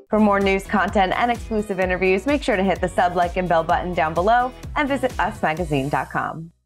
For more news, content, and exclusive interviews, make sure to hit the sub, like, and bell button down below and visit usmagazine.com.